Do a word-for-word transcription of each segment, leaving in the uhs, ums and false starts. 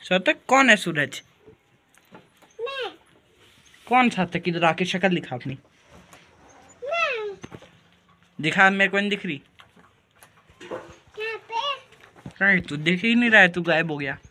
सार्थक कौन है सूरज? मैं। कौन सार्थक? इधर आके शक्ल दिखा अपनी। दिखा, मेरे को नहीं दिख रही। नहीं, तू दिख ही नहीं रहा है, तू गायब हो गया।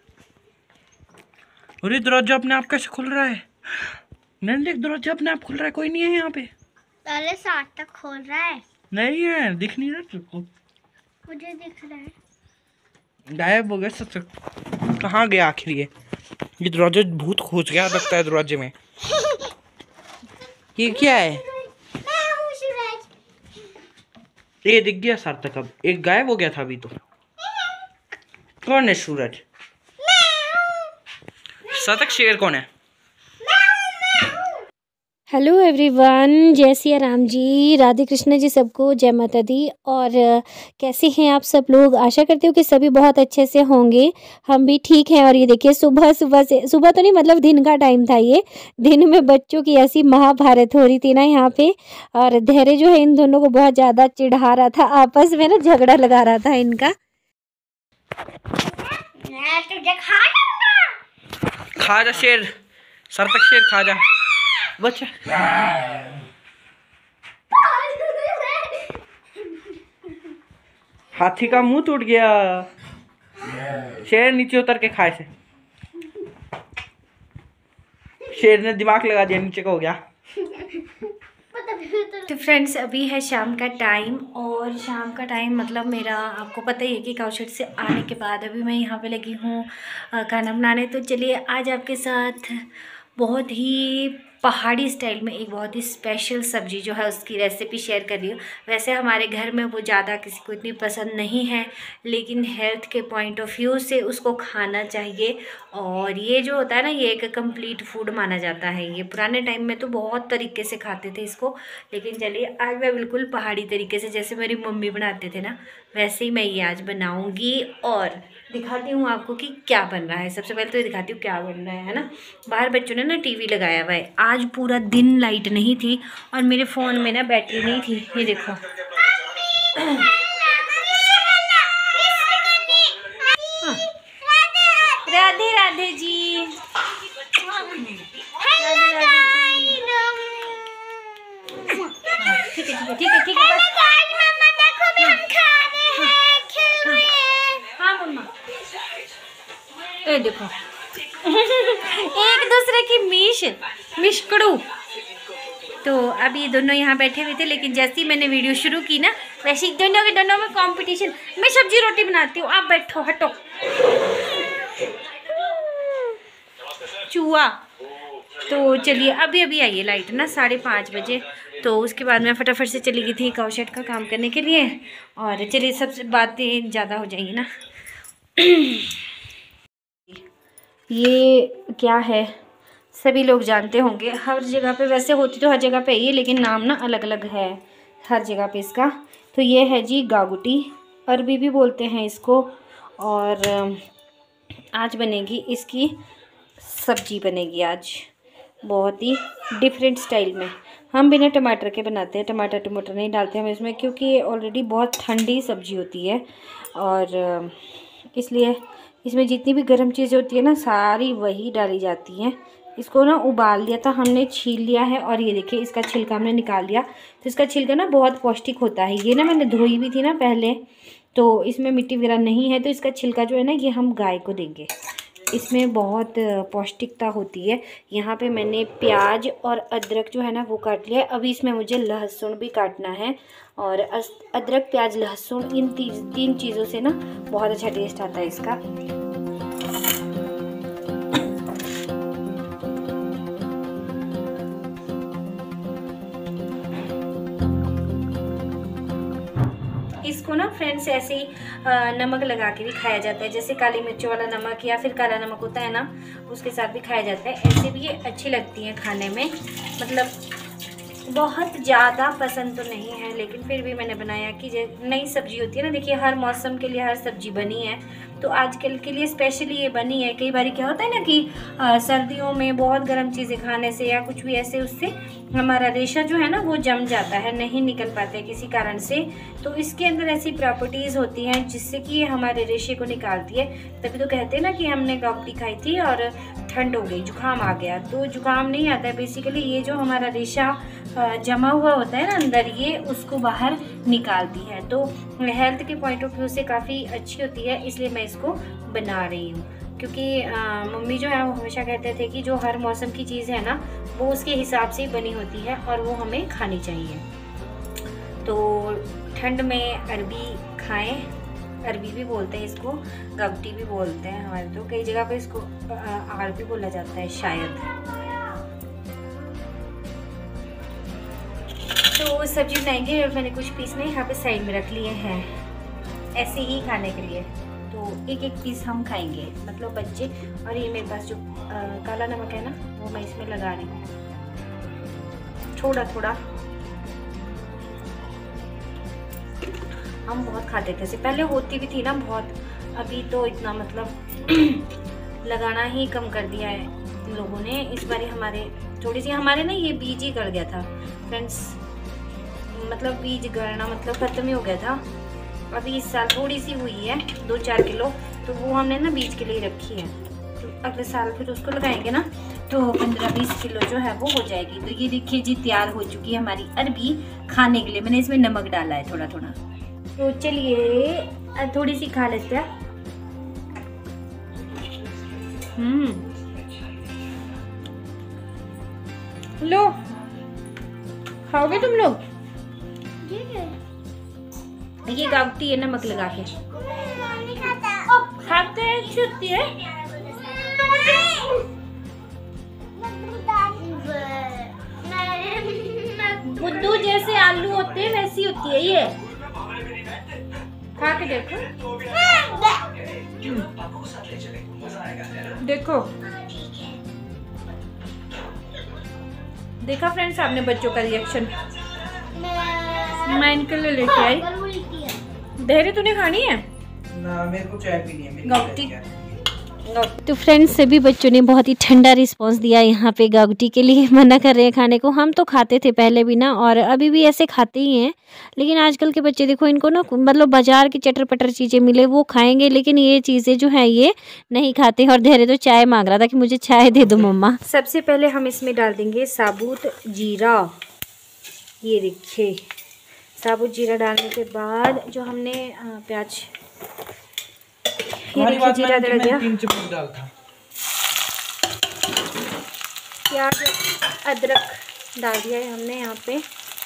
अरे दरवाजा अपने आप कैसे खुल रहा है? नहीं देख, दरवाजा अपने आप खुल रहा है, कोई नहीं है यहाँ पे। पहले सार्थक खोल रहा है। नहीं है, दिख नहीं रहा तुझको। मुझे दिख रहा है। गायब हो गया सब। कहाँ गया आखिर ये? ये दरवाजा भूत खोज गया लगता है दरवाजे में। ये क्या है? ये दिख गया सार्थक। अब एक गायब हो गया था अभी तो। कौन है सूरज? सार्थक शेर कौन है? हेलो एवरीवन, जय सिया राम जी, राधे कृष्ण जी, सबको जय माता दी। और कैसे हैं आप सब लोग? आशा करती हूँ कि सभी बहुत अच्छे से होंगे। हम भी ठीक हैं। और ये देखिए, सुबह सुबह से, सुबह तो नहीं मतलब दिन का टाइम था। ये दिन में बच्चों की ऐसी महाभारत हो रही थी ना यहाँ पे। और धैर्य जो है इन दोनों को बहुत ज़्यादा चिढ़ा रहा था, आपस में ना झगड़ा लगा रहा था इनका। मैं तुझे खा लूंगा। खा जा शेर, सार्थक शेर खा जा बच्चा। हाथी का मुंह टूट गया। शेर नीचे उतर के खाए से। शेर ने दिमाग लगा दिया, नीचे का हो गया। तो फ्रेंड्स, अभी है शाम का टाइम। और शाम का टाइम मतलब मेरा आपको पता ही है कि काउशेट से आने के बाद अभी मैं यहाँ पे लगी हूँ खाना बनाने। तो चलिए आज आपके साथ बहुत ही पहाड़ी स्टाइल में एक बहुत ही स्पेशल सब्ज़ी जो है उसकी रेसिपी शेयर कर रही हूँ। वैसे हमारे घर में वो ज़्यादा किसी को इतनी पसंद नहीं है, लेकिन हेल्थ के पॉइंट ऑफ व्यू से उसको खाना चाहिए। और ये जो होता है ना, ये एक कंप्लीट फूड माना जाता है। ये पुराने टाइम में तो बहुत तरीके से खाते थे इसको, लेकिन चलिए आज मैं बिल्कुल पहाड़ी तरीके से, जैसे मेरी मम्मी बनाते थे ना, वैसे ही मैं ये आज बनाऊँगी। और दिखाती हूँ आपको कि क्या बन रहा है। सबसे पहले तो ये दिखाती हूँ क्या बन रहा है है ना। बाहर बच्चों ने ना टीवी लगाया हुआ है। आज पूरा दिन लाइट नहीं थी और मेरे फ़ोन में ना बैटरी नहीं थी। ये देखो, राधे राधे जी, ठीक है ठीक है ठीक है हाँ मम्मा। ये देखो एक दूसरे की मीश मिशकड़ू। तो अभी दोनों यहाँ बैठे हुए थे, लेकिन जैसे ही मैंने वीडियो शुरू की ना, वैसे ही दोनों के दोनों में कंपटीशन। मैं सब्जी रोटी बनाती हूँ, आप बैठो, हटो चूहा। तो चलिए, अभी अभी आई है लाइट ना, साढ़े पाँच बजे। तो उसके बाद मैं फटाफट से चली गई थी काउशेट का काम करने के लिए। और चलिए, सबसे बातें ज़्यादा हो जाएंगी ना। ये क्या है सभी लोग जानते होंगे, हर जगह पे वैसे होती तो हर जगह पे ये, लेकिन नाम ना अलग अलग है हर जगह पे इसका। तो ये है जी गागुटी, अरबी भी बोलते हैं इसको। और आज बनेगी इसकी सब्जी, बनेगी आज बहुत ही डिफरेंट स्टाइल में। हम बिना टमाटर के बनाते हैं, टमाटर टमाटर नहीं डालते हम इसमें, क्योंकि ये ऑलरेडी बहुत ठंडी सब्जी होती है। और इसलिए इसमें जितनी भी गर्म चीज़ें होती है ना, सारी वही डाली जाती हैं। इसको ना उबाल लिया था हमने, छील लिया है। और ये देखिए, इसका छिलका हमने निकाल लिया। तो इसका छिलका ना बहुत पौष्टिक होता है। ये ना मैंने धोई भी थी ना पहले, तो इसमें मिट्टी वगैरह नहीं है। तो इसका छिलका जो है ना, ये हम गाय को देंगे। इसमें बहुत पौष्टिकता होती है। यहाँ पे मैंने प्याज और अदरक जो है ना वो काट लिया है। अभी इसमें मुझे लहसुन भी काटना है। और अदरक, प्याज, लहसुन, इन तीन चीज़ों से ना बहुत अच्छा टेस्ट आता है इसका। इसको ना फ्रेंड्स ऐसे ही नमक लगा के भी खाया जाता है, जैसे काली मिर्चों वाला नमक या फिर काला नमक होता है ना, उसके साथ भी खाया जाता है। ऐसे भी ये अच्छी लगती हैं खाने में, मतलब बहुत ज़्यादा पसंद तो नहीं है, लेकिन फिर भी मैंने बनाया कि जो नई सब्ज़ी होती है ना, देखिए हर मौसम के लिए हर सब्ज़ी बनी है, तो आजकल के लिए स्पेशली ये बनी है। कई बार क्या होता है ना कि आ, सर्दियों में बहुत गर्म चीज़ें खाने से या कुछ भी ऐसे, उससे हमारा रेशा जो है ना वो जम जाता है, नहीं निकल पाता है किसी कारण से। तो इसके अंदर ऐसी प्रॉपर्टीज़ होती हैं जिससे कि ये हमारे रेशे को निकालती है। तभी तो कहते हैं ना कि हमने गागुटी खाई थी और ठंड हो गई, जुकाम आ गया। तो जुकाम नहीं आता है, बेसिकली ये जो हमारा रेशा जमा हुआ होता है ना अंदर, ये उसको बाहर निकालती है। तो हेल्थ के पॉइंट ऑफ व्यू से काफ़ी अच्छी होती है, इसलिए मैं इसको बना रही हूँ। क्योंकि आ, मम्मी जो है वो हमेशा कहते थे कि जो हर मौसम की चीज़ है ना वो उसके हिसाब से बनी होती है और वो हमें खानी चाहिए। तो ठंड में अरबी खाएं, अरबी भी बोलते हैं इसको, गागुटी भी बोलते हैं हमारे, तो कई जगह पे इसको आड़ भी बोला जाता है शायद। तो सब्जी बनाएंगे, मैंने कुछ पीस में यहाँ पे साइड में रख लिए हैं ऐसे ही खाने के लिए। तो एक एक पीस हम खाएंगे, मतलब बच्चे। और ये मेरे पास जो आ, काला नमक है ना वो मैं इसमें लगा रही हूँ थोड़ा थोड़ा। हम बहुत खाते थे, पहले होती भी थी ना बहुत, अभी तो इतना मतलब लगाना ही कम कर दिया है इन लोगों ने। इस बार हमारे थोड़ी सी हमारे ना ये बीज ही गड़ गया था फ्रेंड्स, मतलब बीज गड़ना मतलब ख़त्म ही हो गया था। अभी इस साल थोड़ी सी हुई है, दो चार किलो, तो वो हमने ना बीज के लिए रखी है। तो अगले साल फिर उसको लगाएंगे ना तो पंद्रह बीस किलो जो है वो हो जाएगी। तो ये देखिए जी तैयार हो चुकी है हमारी अरबी खाने के लिए। मैंने इसमें नमक डाला है थोड़ा थोड़ा। तो चलिए थोड़ी सी खा लेते हैं। हम्म लो, खाओगे तुम लोग? ये गागुटी है नमक लगा के खाते हैं, अच्छी होती है। बुद्धू जैसे आलू होते हैं वैसी होती है ये, खा के देखो। देखो देखा फ्रेंड्स आपने बच्चों का रिएक्शन। मैं इनके लिए लेके आई। धैर्य तूने खानी है ना, मेरे को चाय पीनी है। गागुटी। तो फ्रेंड्स सभी बच्चों ने बहुत ही ठंडा रिस्पांस दिया यहाँ पे गागुटी के लिए। मना कर रहे हैं खाने को। हम तो खाते थे पहले भी ना, और अभी भी ऐसे खाते ही हैं, लेकिन आजकल के बच्चे देखो, इनको ना मतलब बाजार की चटर पटर चीज़ें मिले वो खाएंगे, लेकिन ये चीज़ें जो है ये नहीं खाते। और धैर्य तो चाय मांग रहा था कि मुझे चाय दे दो मम्मा। सबसे पहले हम इसमें डाल देंगे साबुत जीरा। ये देखिए साबुत जीरा डालने के बाद जो हमने प्याज, ये देखिए जीरा डल गया। प्याज अदरक डाल दिया है हमने यहाँ पे।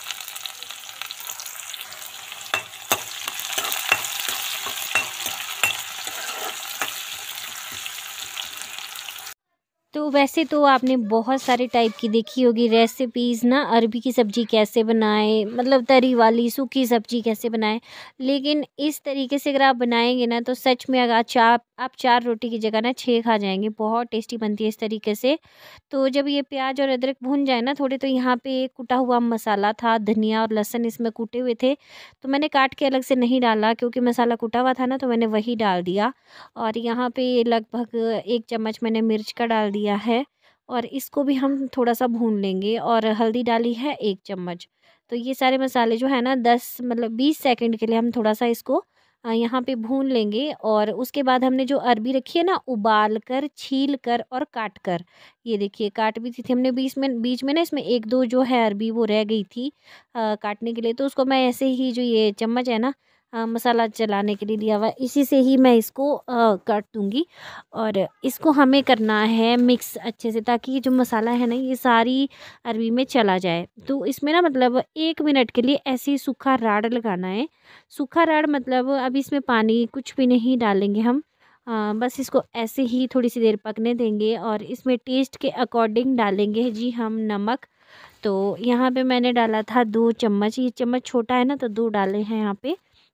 तो वैसे तो आपने बहुत सारे टाइप की देखी होगी रेसिपीज़ ना, अरबी की सब्ज़ी कैसे बनाएं, मतलब तरी वाली सूखी सब्ज़ी कैसे बनाएं, लेकिन इस तरीके से अगर आप बनाएंगे ना तो सच में अगर चार आप चार रोटी की जगह ना छः खा जाएंगे। बहुत टेस्टी बनती है इस तरीके से। तो जब ये प्याज और अदरक भून जाए ना थोड़े, तो यहाँ पे कुटा हुआ मसाला था, धनिया और लहसुन इसमें कूटे हुए थे, तो मैंने काट के अलग से नहीं डाला क्योंकि मसाला कुटा हुआ था ना, तो मैंने वही डाल दिया। और यहाँ पे लगभग एक चम्मच मैंने मिर्च का डाल दिया है, और इसको भी हम थोड़ा सा भून लेंगे। और हल्दी डाली है एक चम्मच। तो ये सारे मसाले जो है ना दस मतलब बीस सेकंड के लिए हम थोड़ा सा इसको यहाँ पे भून लेंगे। और उसके बाद हमने जो अरबी रखी है ना उबाल कर, छील कर और काट कर, ये देखिए काट भी थी हमने बीच में बीच में ना इसमें एक दो जो है अरबी वो रह गई थी आ, काटने के लिए, तो उसको मैं ऐसे ही जो ये चम्मच है ना आ, मसाला चलाने के लिए लिया हुआ, इसी से ही मैं इसको आ, काट दूँगी। और इसको हमें करना है मिक्स अच्छे से, ताकि ये जो मसाला है ना ये सारी अरबी में चला जाए। तो इसमें ना मतलब एक मिनट के लिए ऐसे ही सूखा राड़ लगाना है। सूखा राड़ मतलब अब इसमें पानी कुछ भी नहीं डालेंगे हम, आ, बस इसको ऐसे ही थोड़ी सी देर पकने देंगे। और इसमें टेस्ट के अकॉर्डिंग डालेंगे जी हम नमक। तो यहाँ पे मैंने डाला था दो चम्मच, ये चम्मच छोटा है ना तो दो डाले हैं यहाँ पे।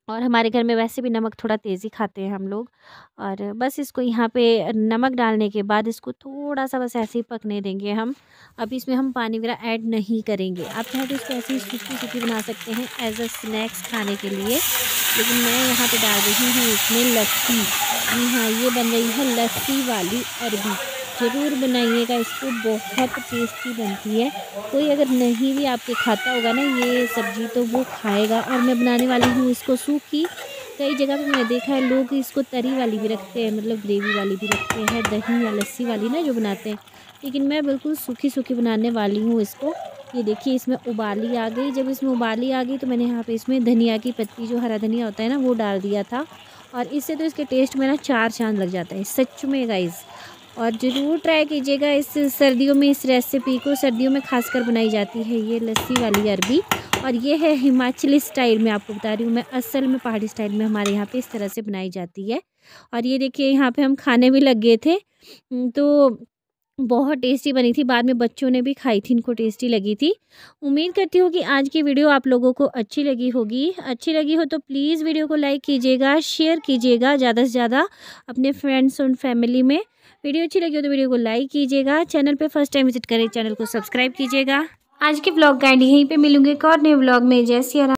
और हमारे घर में वैसे भी नमक थोड़ा तेज़ी खाते हैं हम लोग। और बस इसको यहाँ पे नमक डालने के बाद इसको थोड़ा सा बस ऐसे ही पकने देंगे हम। अभी इसमें हम पानी वगैरह ऐड नहीं करेंगे। आप चाहे तो इसको ऐसे ही सूखी सूखी बना सकते हैं एज अ स्नैक्स खाने के लिए, लेकिन मैं यहाँ पे डाल रही हूँ इसमें लस्सी। जी हाँ, ये बन रही है लस्सी वाली अरबी। ज़रूर बनाइएगा इसको, बहुत टेस्टी बनती है। कोई अगर नहीं भी आपके खाता होगा ना ये सब्ज़ी तो वो खाएगा। और मैं बनाने वाली हूँ इसको सूखी। कई जगह पे मैंने देखा है लोग इसको तरी वाली भी रखते हैं, मतलब ग्रेवी वाली भी रखते हैं, दही या लस्सी वाली ना जो बनाते हैं, लेकिन मैं बिल्कुल सूखी सूखी बनाने वाली हूँ इसको। ये देखिए इसमें उबाली आ गई। जब इसमें उबाली आ गई तो मैंने यहाँ पे इसमें धनिया की पत्ती, जो हरा धनिया होता है ना, वो डाल दिया था। और इससे तो इसके टेस्ट में ना चार चांद लग जाता है सच में गाइज़। और ज़रूर ट्राई कीजिएगा इस सर्दियों में, इस रेसिपी को सर्दियों में खासकर बनाई जाती है ये लस्सी वाली अरबी। और ये है हिमाचली स्टाइल में, आपको बता रही हूँ मैं, असल में पहाड़ी स्टाइल में हमारे यहाँ पे इस तरह से बनाई जाती है। और ये देखिए यहाँ पे हम खाने भी लग गए थे, तो बहुत टेस्टी बनी थी। बाद में बच्चों ने भी खाई थी, इनको टेस्टी लगी थी। उम्मीद करती हूँ कि आज की वीडियो आप लोगों को अच्छी लगी होगी। अच्छी लगी हो तो प्लीज़ वीडियो को लाइक कीजिएगा, शेयर कीजिएगा ज़्यादा से ज़्यादा अपने फ्रेंड्स और फैमिली में। वीडियो अच्छी लगी हो तो वीडियो को लाइक कीजिएगा। चैनल पे फर्स्ट टाइम विजिट करें, चैनल को सब्सक्राइब कीजिएगा। आज के व्लॉग का एंड यहीं पे मिलूंगे एक और नए व्लॉग में। जय सिया राम।